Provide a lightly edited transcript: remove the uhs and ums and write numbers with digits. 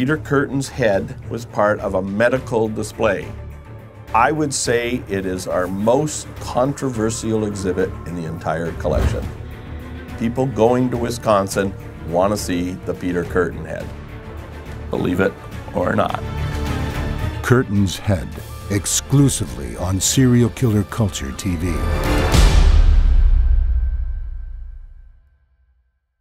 Peter Kurten's head was part of a medical display. I would say it is our most controversial exhibit in the entire collection. People going to Wisconsin want to see the Peter Kurten head. Believe it or not. Kurten's head, exclusively on Serial Killer Culture TV.